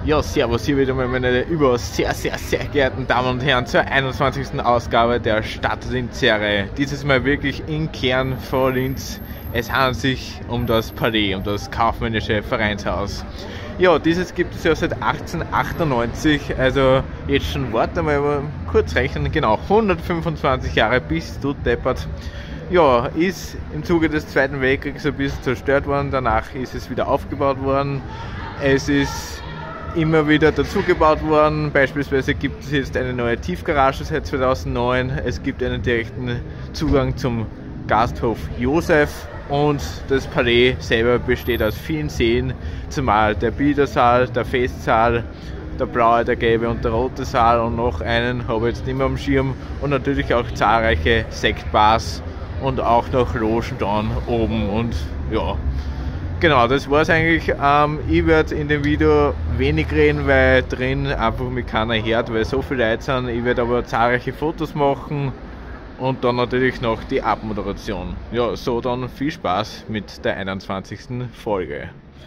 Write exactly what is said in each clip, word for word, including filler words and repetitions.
Ja, servus, hier wieder mal meine über sehr, sehr, sehr geehrten Damen und Herren zur einundzwanzigsten Ausgabe der Stadt Linz-Serie. Dieses Mal wirklich im Kern von Linz. Es handelt sich um das Palais, um das kaufmännische Vereinshaus. Ja, dieses gibt es ja seit achtzehnhundertachtundneunzig, also jetzt schon, warte mal, kurz rechnen, genau, hundertfünfundzwanzig Jahre, bis du deppert. Ja, ist im Zuge des Zweiten Weltkriegs ein bisschen zerstört worden, danach ist es wieder aufgebaut worden. Es ist immer wieder dazugebaut worden, beispielsweise gibt es jetzt eine neue Tiefgarage seit zweitausendneun, es gibt einen direkten Zugang zum Gasthof Josef und das Palais selber besteht aus vielen Sälen, zumal der Bildersaal, der Festsaal, der blaue, der gelbe und der rote Saal und noch einen habe ich jetzt nicht mehr am Schirm und natürlich auch zahlreiche Sektbars und auch noch Logen dann oben und ja. Genau, das war es eigentlich. Ähm, ich werde in dem Video wenig reden, weil drin einfach mit keiner hört, weil so viele Leute sind. Ich werde aber zahlreiche Fotos machen und dann natürlich noch die Abmoderation. Ja, so dann viel Spaß mit der einundzwanzigsten Folge.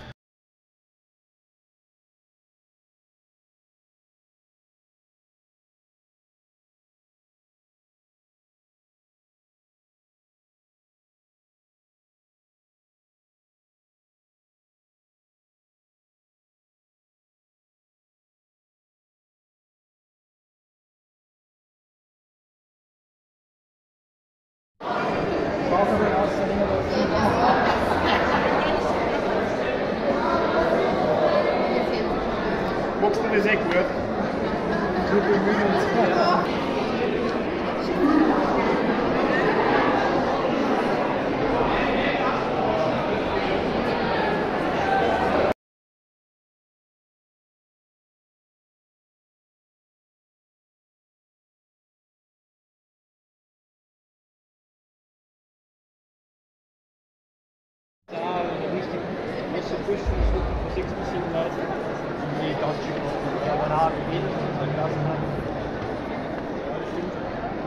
Magst du das echt nicht? Wir bemühen uns. Da richtig große Busch von sechs bis sieben Leuten, die ganz schön groß. Ja, dann haben wir unsere Klassen haben. Ja, das stimmt.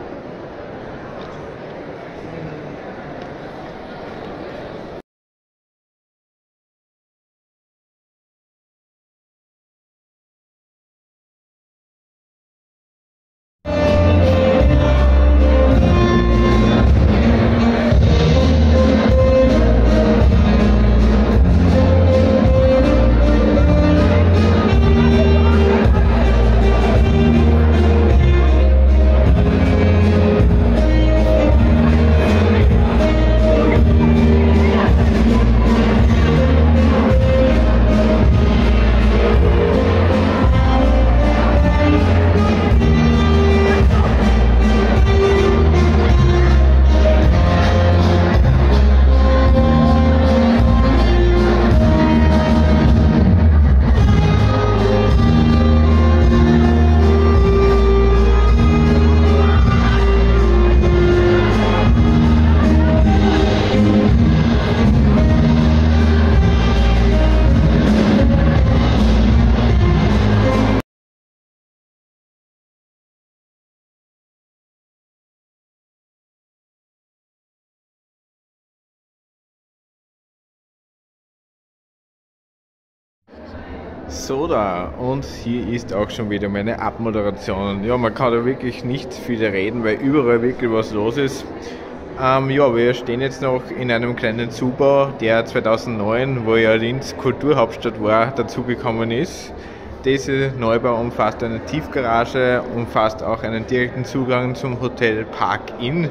So da, und hier ist auch schon wieder meine Abmoderation. Ja, man kann da wirklich nicht viel reden, weil überall wirklich was los ist. Ähm, ja, wir stehen jetzt noch in einem kleinen Zubau, der zweitausendneun, wo ja Linz Kulturhauptstadt war, dazugekommen ist. Dieser Neubau umfasst eine Tiefgarage, umfasst auch einen direkten Zugang zum Hotel Park Inn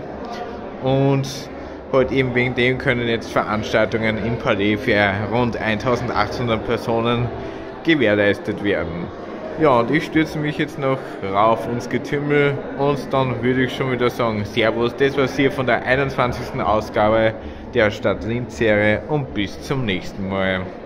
und halt eben wegen dem können jetzt Veranstaltungen im Palais für rund eintausendachthundert Personen gewährleistet werden. Ja, und ich stürze mich jetzt noch rauf ins Getümmel und dann würde ich schon wieder sagen, Servus, das war's hier von der einundzwanzigsten Ausgabe der Stadt Linz Serie und bis zum nächsten Mal.